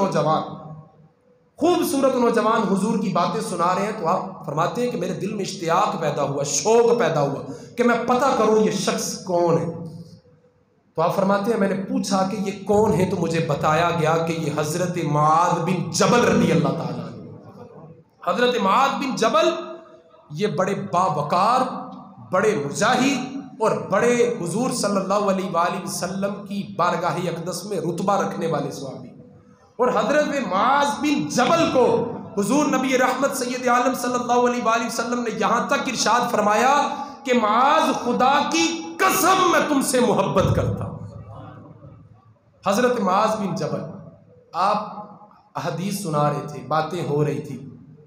नौजवान हुजूर की बातें सुना रहे हैं। तो आप फरमाते हैं कि मेरे दिल में इश्तियाक पैदा हुआ, शौक पैदा हुआ कि मैं पता करूं ये शख्स कौन है। तो आप फरमाते हैं मैंने पूछा कि ये कौन है, तो मुझे बताया गया कि ये हजरत मुआद बिन जबल रज़ी अल्लाह ताला। हजरत मुआद बिन जबल ये बड़े बावकार, बड़े मुजाहिद और बड़े हुजूर सल्लल्लाहु अलैहि वसल्लम की बारगाह अक़दस में रुतबा रखने वाले सहाबी। और हजरत मुआज़ बिन जबल को हुजूर नबी रहमत सैयद आलम सल्लल्लाहु अलैहि वसल्लम ने यहाँ तक इरशाद फरमाया कि मुआज़ खुदा की कसम मैं तुमसे मोहब्बत करता हूँ। हजरत मुआज़ बिन जबल, आप हदीस सुना रहे थे, बातें हो रही थी,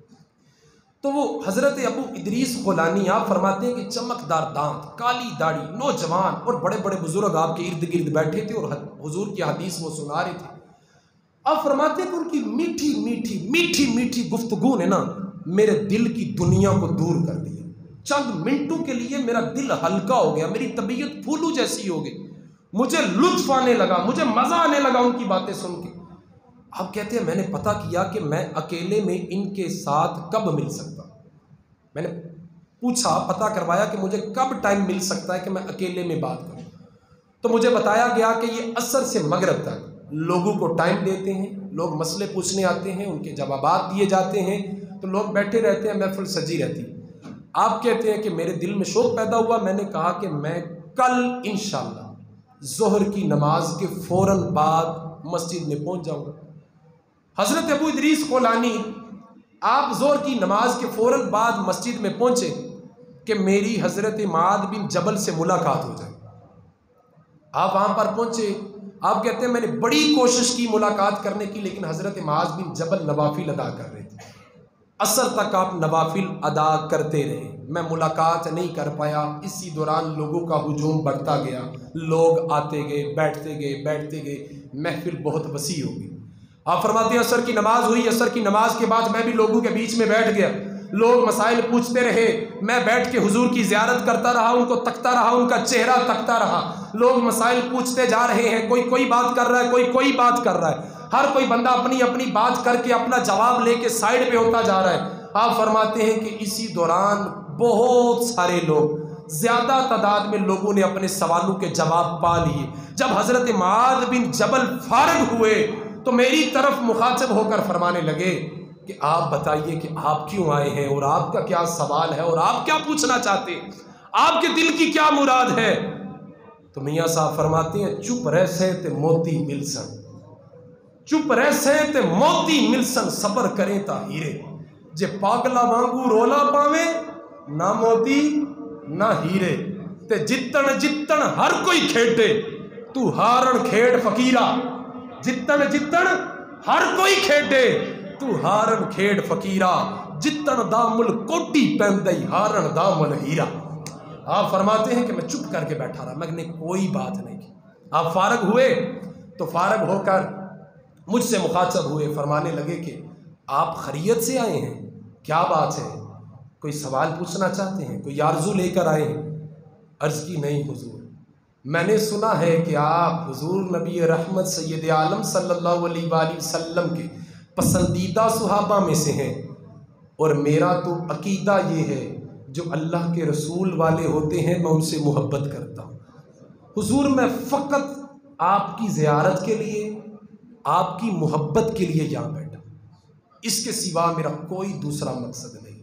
तो वो हजरत अबू इदरीस खुलानी आप फरमाते हैं कि चमकदार दांत, काली दाढ़ी, नौजवान और बड़े बड़े बुजुर्ग आपके इर्द गिर्द बैठे थे और हुजूर की हदीस वो सुना रहे थे। आप फरमाते हैं कि उनकी मीठी मीठी मीठी मीठी गुफ्तगू ने ना मेरे दिल की दुनिया को दूर कर दिया। चंद मिनटों के लिए मेरा दिल हल्का हो गया, मेरी तबीयत फूलू जैसी हो गई, मुझे लुत्फ आने लगा, मुझे मजा आने लगा उनकी बातें सुन के। आप कहते हैं मैंने पता किया कि मैं अकेले में इनके साथ कब मिल सकता। मैंने पूछा, पता करवाया कि मुझे कब टाइम मिल सकता है कि मैं अकेले में बात करूं। तो मुझे बताया गया कि ये असर से मगरिब तक लोगों को टाइम देते हैं, लोग मसले पूछने आते हैं, उनके जवाबात दिए जाते हैं, तो लोग बैठे रहते हैं, महफिल सजी रहती। आप कहते हैं कि मेरे दिल में शौक पैदा हुआ, मैंने कहा कि मैं कल इंशाअल्लाह ज़ोहर की नमाज के फ़ौरन बाद मस्जिद में पहुंच जाऊंगा। हज़रत अबू इदरीस खुलानी आप ज़ोहर की नमाज के फ़ौरन बाद मस्जिद में पहुंचे कि मेरी हज़रत मुआद बिन जबल से मुलाकात हो जाए। आप वहाँ पर पहुंचे, आप कहते हैं मैंने बड़ी कोशिश की मुलाकात करने की, लेकिन हज़रत मुआद बिन जबल नवाफिल अदा कर रहे थे। असर तक आप नवाफिल अदा करते रहे, मैं मुलाकात नहीं कर पाया। इसी दौरान लोगों का हुजूम बढ़ता गया, लोग आते गए, बैठते गए, महफिल बहुत वसी हो गई। आप फरमाते हैं असर की नमाज हुई, असर की नमाज के बाद मैं भी लोगों के बीच में बैठ गया, लोग मसाइल पूछते रहे, मैं बैठ के हुजूर की ज़ियारत करता रहा, उनको तकता रहा, उनका चेहरा तकता रहा। लोग मसाइल पूछते जा रहे हैं, कोई बात कर रहा है, कोई बात कर रहा है, हर कोई बंदा अपनी अपनी बात करके अपना जवाब लेके साइड पे होता जा रहा है। आप फरमाते हैं कि इसी दौरान बहुत सारे लोग, ज़्यादा तादाद में लोगों ने अपने सवालों के जवाब पा लिए। जब हज़रत मुआद बिन जबल फारिग हुए तो मेरी तरफ मुखातब होकर फरमाने लगे कि आप बताइए कि आप क्यों आए हैं और आपका क्या सवाल है और आप क्या पूछना चाहते हैं, आपके दिल की क्या मुराद है। तो मियाँ साहब फरमाते हैं चुप रह से ते मोती मिलसन, चुप रह से ते मोती मिलसन, सबर करें ता हीरे, जे पागला वांगू रोला पावे ना मोती ना हीरे, ते जितन जितन हर कोई खेडे तू हारण खेड़ फकीरा, जितन जितन हर कोई खेडे तू हारण खेड़ फकीरा, जितन दामुल कोटी पैंदई हारण दामुल हीरा। आप फरमाते हैं कि मैं चुप करके बैठा रहा, मैंने कोई बात नहीं की। आप फारग हुए तो फारग होकर मुझसे मुखातब हुए, फरमाने लगे कि आप खैरियत से आए हैं, क्या बात है, कोई सवाल पूछना चाहते हैं, कोई आरजू लेकर आए हैं। अर्ज़ की नहीं हुजूर, मैंने सुना है कि आप हुजूर नबी रहमत सैयद आलम सल्लल्लाहु अलैहि वसल्लम के पसंदीदा सुहाबा में से हैं, और मेरा तो अकीदा ये है जो अल्लाह के रसूल वाले होते हैं मैं उनसे मोहब्बत करता हूँ। हुजूर मैं फ़कत आपकी ज़ियारत के लिए, आपकी मोहब्बत के लिए यहाँ बैठा, इसके सिवा मेरा कोई दूसरा मकसद नहीं।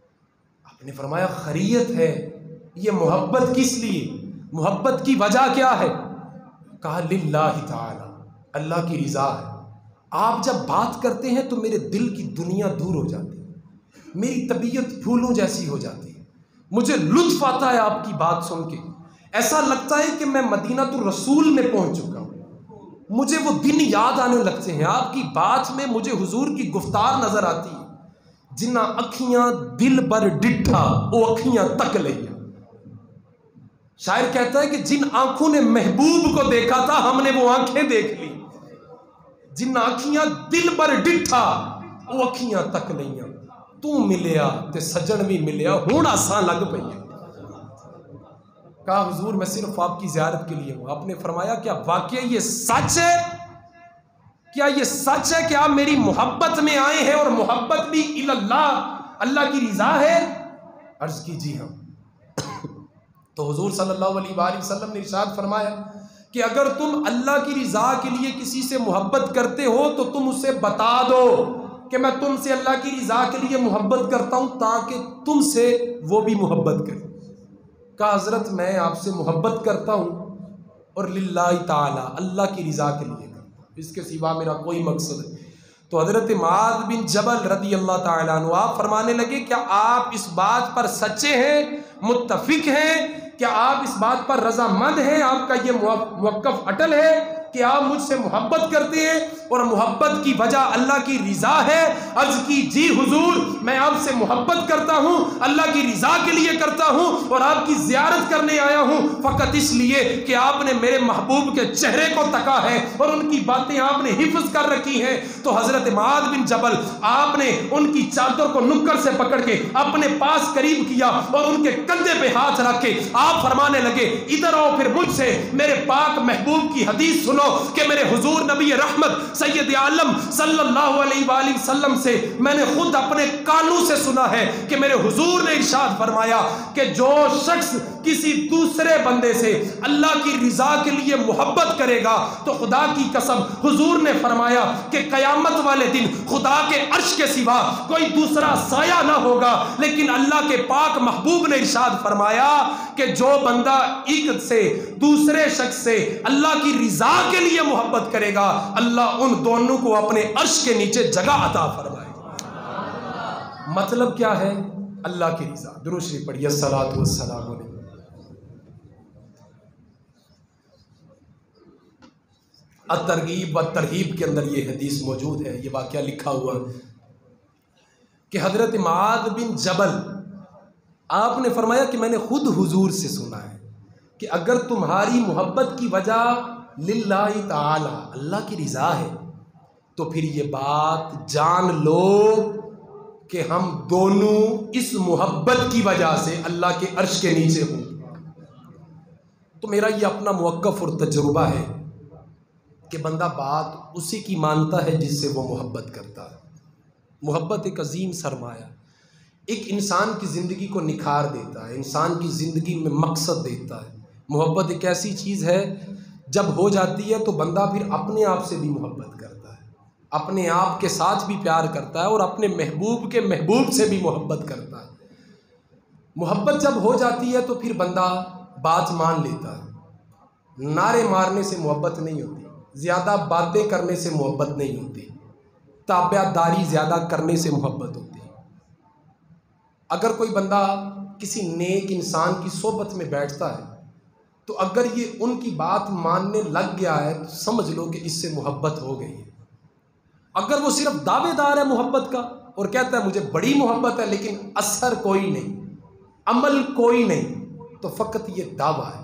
आपने फरमाया खैरियत है, ये मोहब्बत किस लिए, मोहब्बत की वजह क्या है। कहा लिल्लाहि ताला, अल्लाह की रज़ा है। आप जब बात करते हैं तो मेरे दिल की दुनिया दूर हो जाती है, मेरी तबीयत फूलों जैसी हो जाती है, मुझे लुत्फ़ आता है आपकी बात सुन के, ऐसा लगता है कि मैं मदीनातुर रसूल में पहुंच चुका हूँ, मुझे वो दिन याद आने लगते हैं। आपकी बात में मुझे हुजूर की गुफ्तार नज़र आती है, जिन्ना अखियाँ दिल पर डिठा वो अखियाँ तक लिया। शायर कहता है कि जिन आंखों ने महबूब को देखा था हमने वो आंखें देख ली, जिन अखियां दिल पर डिठा वो अखियां तक लिया, तू मिलिया ते सजन भी मिलिया हुण आसां लग पई। कहा हुजूर मैं सिर्फ आपकी ज़ियारत के लिए हूँ। आपने फरमाया क्या वाकई ये सच है? क्या ये सच है कि आप मेरी मोहब्बत में आए हैं और मोहब्बत भी इल्लाह, अल्लाह की रज़ा है? अर्ज़ की जी हाँ। तो हुजूर सल्लल्लाहु अलैहि वसल्लम ने इरशाद फरमाया कि अगर तुम अल्लाह की रज़ा के लिए किसी से मोहब्बत करते हो तो तुम उसे बता दो कि मैं तुमसे अल्लाह की रज़ा के लिए मोहब्बत करता हूँ, ताकि तुमसे वो भी मोहब्बत करे। कहा हज़रत मैं आपसे मोहब्बत करता हूँ और लिल्लाहि ताला, अल्लाह की रज़ा के लिए करता हूँ, इसके सिवा मेरा कोई मकसद है। तो हज़रत मुआज़ बिन जबल रज़ी अल्लाह ताला अन्हु आप फरमाने लगे क्या आप इस बात पर सच्चे हैं, मुत्तफिक हैं, क्या आप इस बात पर रज़ामंद हैं, आपका ये मुवक्कफ अटल है कि आप मुझसे मोहब्बत करते हैं और मोहब्बत की वजह अल्लाह की रज़ा है? अर्ज़ की जी हुजूर मैं आपसे मोहब्बत करता हूँ, अल्लाह की रज़ा के लिए करता हूँ और आपकी ज़ियारत करने आया हूँ फ़कत इसलिए कि आपने मेरे महबूब के चेहरे को तका है और उनकी बातें आपने हिफ्ज़ कर रखी हैं। तो हज़रत मुआज़ बिन जबल आपने उनकी चादर को नुक्कड़ से पकड़ के अपने पास करीब किया और उनके कंधे पे हाथ रख के आप फरमाने लगे इधर आओ फिर मुझसे मेरे पाक महबूब की हदीस सुनो कि मेरे हुजूर नबी रहमत सैयद आलम सल्लल्लाहु अलैहि वसल्लम से मैंने खुद अपने कानों से सुना है कि मेरे हुजूर ने इरशाद फरमाया कि जो शख्स किसी दूसरे बंदे से अल्लाह की रज़ा के लिए मोहब्बत करेगा तो खुदा की कसम हुजूर ने फरमाया कि क़यामत वाले दिन खुदा के अर्श के सिवा कोई दूसरा साया ना होगा। लेकिन अल्लाह के पाक महबूब ने इरशाद फरमाया कि जो बंदा एक से दूसरे शख्स से अल्लाह की रज़ा के लिए मोहब्बत करेगा अल्लाह उन दोनों को अपने अर्श के नीचे जगह अता फरमाएगा। मतलब क्या है? अल्लाह की रज़ा। दुरूद शरीफ पढ़िए, अस्सलातु वस्सलामु अलैहि। अत-तरगीब व तरहीब के अंदर ये हदीस मौजूद है, ये वाक़या लिखा हुआ कि हज़रत मुआज़ बिन जबल आपने फरमाया कि मैंने खुद हुजूर से सुना है कि अगर तुम्हारी मोहब्बत की वजह लिल्लाहि ताला, अल्लाह की रज़ा है, तो फिर ये बात जान लो कि हम दोनों इस मोहब्बत की वजह से अल्लाह के अर्श के नीचे हों। तो मेरा ये अपना मुवक्कफ और तजुर्बा है कि बंदा बात उसी की मानता है जिससे वो मोहब्बत करता है। मोहब्बत एक अजीम सरमाया, एक इंसान की ज़िंदगी को निखार देता है, इंसान की ज़िंदगी में मकसद देता है। मोहब्बत एक ऐसी चीज़ है जब हो जाती है तो बंदा फिर अपने आप से भी मोहब्बत करता है, अपने आप के साथ भी प्यार करता है और अपने महबूब के महबूब से भी मोहब्बत करता है। मोहब्बत जब हो जाती है तो फिर बंदा बात मान लेता है। नारे मारने से मोहब्बत नहीं होती, ज़्यादा बातें करने से मोहब्बत नहीं होती, ताबेदारी ज़्यादा करने से मोहब्बत होती है। अगर कोई बंदा किसी नेक इंसान की सोबत में बैठता है तो अगर ये उनकी बात मानने लग गया है तो समझ लो कि इससे मोहब्बत हो गई है। अगर वो सिर्फ दावेदार है मोहब्बत का और कहता है मुझे बड़ी मोहब्बत है लेकिन असर कोई नहीं, अमल कोई नहीं, तो फ़कत ये दावा है।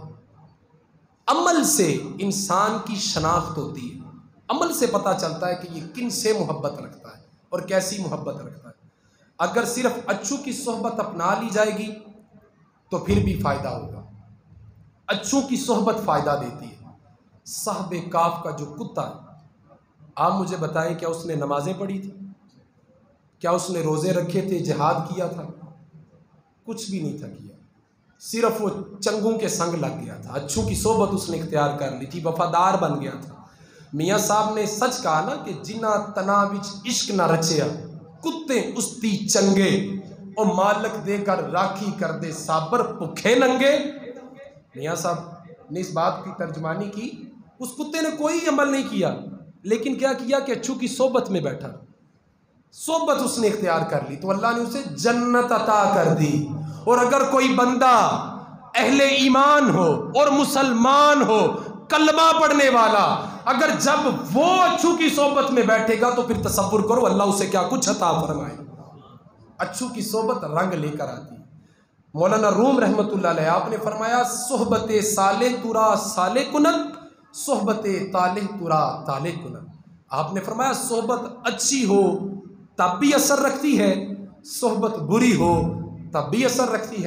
अमल से इंसान की शनाख्त होती है, अमल से पता चलता है कि ये किन से मोहब्बत रखता है और कैसी मोहब्बत रखता है। अगर सिर्फ अच्छू की सोहबत अपना ली जाएगी तो फिर भी फ़ायदा होगा। अच्छों की सोहबत फ़ायदा देती है। साहबे काफ का जो कुत्ता है, आप मुझे बताएं क्या उसने नमाज़ें पढ़ी थी? क्या उसने रोज़े रखे थे? जिहाद किया था? कुछ भी नहीं था किया, सिर्फ वो चंगों के संग लग गया था। अच्छों की सोहबत उसने इख्तियार कर ली थी, वफादार बन गया था। मियाँ साहब ने सच कहा ना कि जिन्ना तना विच इश्क ना रचिया कुत्ते उसती चंगे और मालक देकर राखी कर दे साबर भुखे नंगे। मियाँ साहब ने इस बात की तर्जमानी की, उस कुत्ते ने कोई अमल नहीं किया लेकिन क्या किया कि अच्छू की सोबत में बैठा, सोबत उसने इख्तियार कर ली तो अल्लाह ने उसे जन्नत अता कर दी। और अगर कोई बंदा अहले ईमान हो और मुसलमान हो, कलमा पढ़ने वाला, अगर जब वो अच्छू की सोबत में बैठेगा तो फिर तसव्वुर करो अल्लाह उसे क्या कुछ अता फरमाए। अच्छू की सोबत रंग लेकर आती है। मौलाना रूम रहमतुल्लाह अलैह आपने फरमाया सोहबते साले तुरा साले कुनत, सोहबते ताले तुरा ताले कुनत। आपने फरमाया सोहबत अच्छी हो तब भी असर रखती है, सोहबत बुरी हो तब भी असर रखती है।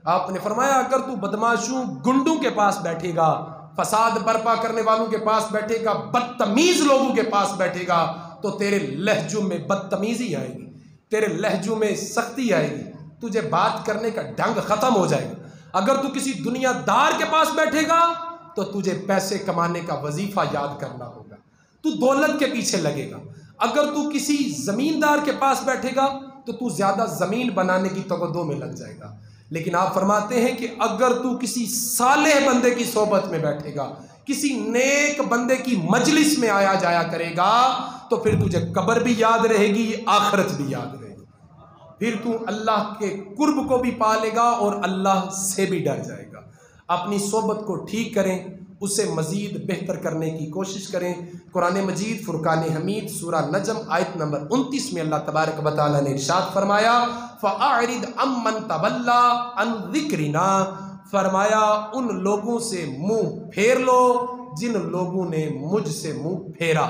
आपने फरमाया अगर तू बदमाशों गुंडों के पास बैठेगा, फसाद बर्पा करने वालों के पास बैठेगा, बदतमीज लोगों के पास बैठेगा, तो तेरे लहजों में बदतमीजी आएगी, तेरे लहजों में सख्ती आएगी, तुझे बात करने का ढंग खत्म हो जाएगा। अगर तू किसी दुनियादार के पास बैठेगा तो तुझे पैसे कमाने का वजीफा याद करना होगा, तू दौलत के पीछे लगेगा। अगर तू किसी जमींदार के पास बैठेगा तो तू ज्यादा जमीन बनाने की तगदो में लग जाएगा। लेकिन आप फरमाते हैं कि अगर तू किसी सालेह बंदे की सोबत में बैठेगा, किसी नेक बंदे की मजलिस में आया जाया करेगा, तो फिर तुझे कब्र भी याद रहेगी, आखिरत भी याद रहेगी, फिर तू अल्लाह के कुर्ब को भी पालेगा और अल्लाह से भी डर जाएगा। अपनी सोबत को ठीक करें, उसे मज़ीद बेहतर करने की कोशिश करें। कुरान मजीद फुरकान हमीद सूरा नजम आयत नंबर 29 में अल्लाह तबारक व तआला ने इरशाद फरमाया फ़अरिद अम्मन तवल्ला अन ज़िक्रिना, फरमाया उन लोगों से मुंह फेर लो जिन लोगों ने मुझसे मुंह फेरा,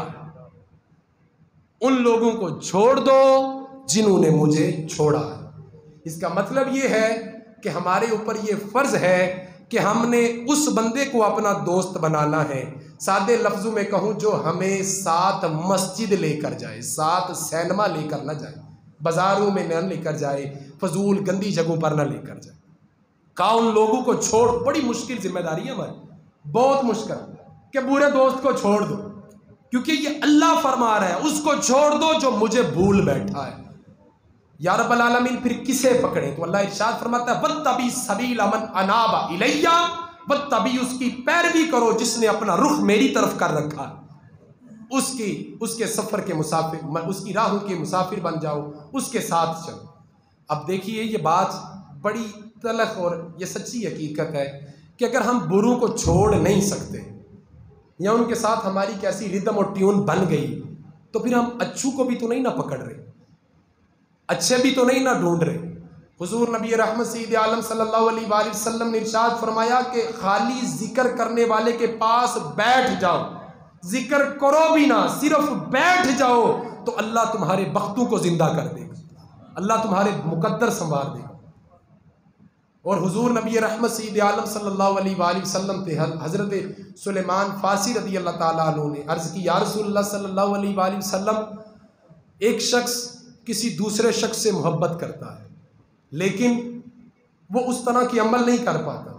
उन लोगों को छोड़ दो जिन्होंने मुझे छोड़ा। इसका मतलब ये है कि हमारे ऊपर ये फ़र्ज़ है कि हमने उस बंदे को अपना दोस्त बनाना है। सादे लफ्ज़ों में कहूँ, जो हमें साथ मस्जिद लेकर जाए, साथ सिनेमा लेकर ना जाए, बाज़ारों में न लेकर जाए, फजूल गंदी जगहों पर ना लेकर जाए। कहा उन लोगों को छोड़, बड़ी मुश्किल जिम्मेदारी है हमारी, बहुत मुश्किल, कि बुरे दोस्त को छोड़ दो, क्योंकि ये अल्लाह फरमा रहा है उसको छोड़ दो जो मुझे भूल बैठा है। या रब्बल आलमीन फिर किसे पकड़े? तो अल्लाह इरशाद फरमाता है वत्तबी सबीला मन अनाबा इलैया, वत्तबी उसकी पैरवी करो जिसने अपना रुख मेरी तरफ कर रखा, उसके सफ़र के मुसाफिर, उसकी राहों के मुसाफिर बन जाओ, उसके साथ चलो। अब देखिए ये बात बड़ी तलख और ये सच्ची हकीकत है कि अगर हम बुरों को छोड़ नहीं सकते या उनके साथ हमारी कैसी रिदम और ट्यून बन गई, तो फिर हम अच्छू को भी तो नहीं ना पकड़ रहे, अच्छे भी तो नहीं ना ढूंढ रहे। हुजूर नबी रहमत सय्यद आलम सल्लल्लाहु अलैहि वसल्लम ने इरशाद फरमाया कि खाली जिक्र करने वाले के पास बैठ जाओ, जिक्र करो भी ना, सिर्फ बैठ जाओ, तो अल्लाह तुम्हारे बख्तों को जिंदा कर देगा, अल्लाह तुम्हारे मुकद्दर संवार देगा। और हुजूर नबी रहमत सय्यद आलम सल्लल्लाहु अलैहि वसल्लम थे हज़रत सुलेमान फारसी रज़ी अल्लाह ताला अन्हु ने अर्ज़ की, या रसूलल्लाह सल्लल्लाहु अलैहि वसल्लम, एक शख्स किसी दूसरे शख्स से मोहब्बत करता है, लेकिन वो उस तरह की अमल नहीं कर पाता,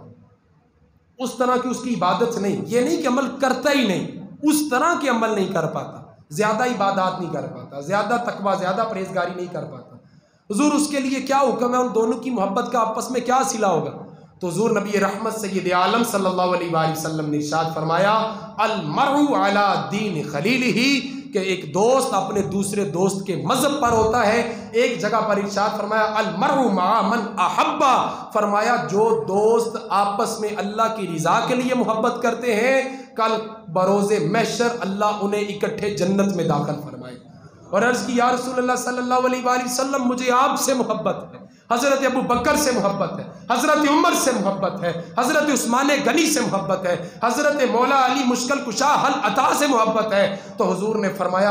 उस तरह की उसकी इबादत नहीं, ये नहीं कि अमल करता ही नहीं, उस तरह के अमल नहीं कर पाता, ज़्यादा इबादत नहीं कर पाता, ज़्यादा तकवा, ज़्यादा परहेज़गारी नहीं कर पाता। हुजूर उसके लिए क्या हुक्म है, उन दोनों की मोहब्बत का आपस में क्या सिला होगा? तो हुजूर नबी रहमत सय्यद आलम सल्लल्लाहु अलैहि वसल्लम ने इरशाद फरमाया अल मरउ अला दीन खलीलिही, कि एक दोस्त अपने दूसरे दोस्त के मज़हब पर होता है। एक जगह पर इरशाद फरमाया अल मरउ मआ मन अहब्बा, फरमाया जो दोस्त आपस में अल्लाह की रज़ा के लिए मोहब्बत करते हैं, कल बरोज़े महशर अल्लाह उन्हें इकट्ठे जन्नत में दाखिल फरमाए। और अर्ज़ की, या रसूलल्लाह सल्लल्लाहु अलैहि वसल्लम, मुझे आपसे मोहब्बत है, हज़रत अबू बकर से मोहब्बत है, हज़रत उमर से मोहब्बत है, हज़रत उस्मान गनी से मोहब्बत है, हज़रत मौला अली मुश्किल कुशा हल अता से मोहब्बत है। तो हुजूर ने फरमाया,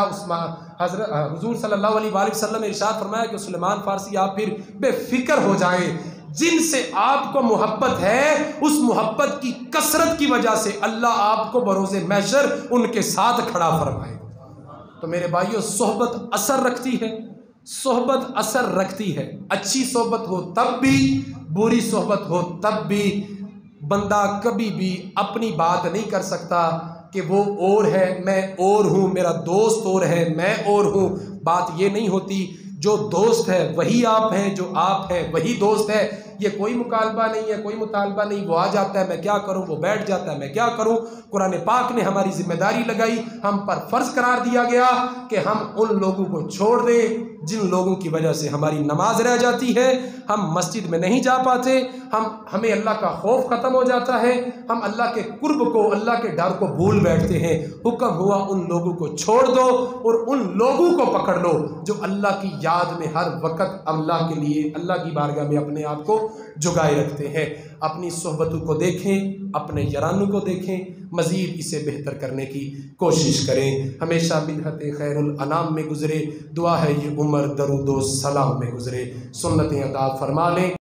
हुजूर सल्लल्लाहु अलैहि वसल्लम ने इरशाद फरमाया कि सुलेमान फारसी, आप फिर बेफिक्र हो जाएं, जिनसे आपको मोहब्बत है उस मोहब्बत की कसरत की वजह से अल्लाह आपको बरोज़े महशर उनके साथ खड़ा फरमाए। तो मेरे भाइयों, सोहबत असर रखती है, सोहबत असर रखती है। अच्छी सोहबत हो तब भी, बुरी सोहबत हो तब भी। बंदा कभी भी अपनी बात नहीं कर सकता कि वो और है, मैं और हूँ, मेरा दोस्त और है, मैं और हूँ। बात ये नहीं होती, जो दोस्त है वही आप हैं, जो आप हैं वही दोस्त है। ये कोई मुकालबा नहीं है, कोई मुतालबा नहीं। वो आ जाता है मैं क्या करूं, वो बैठ जाता है मैं क्या करूं। कुरान पाक ने हमारी जिम्मेदारी लगाई, हम पर फर्ज करार दिया गया कि हम उन लोगों को छोड़ दें जिन लोगों की वजह से हमारी नमाज रह जाती है, हम मस्जिद में नहीं जा पाते, हमें अल्लाह का खौफ ख़त्म हो जाता है, हम अल्लाह के कुर्ब को, अल्लाह के डर को भूल बैठते हैं। हुक्म हुआ उन लोगों को छोड़ दो और उन लोगों को पकड़ लो जो अल्लाह की याद में हर वक्त अल्लाह के लिए, अल्लाह की बारगाह में अपने आप को जुगाए रखते हैं। अपनी सोहबतों को देखें, अपने यारानों को देखें, मज़ीद इसे बेहतर करने की कोशिश करें। हमेशा बिदअत खैरुल अनाम में गुज़रे, दुआ है ये उम्र दरूद व सलाम में गुज़रे। सुन्नतें अता फरमा लें।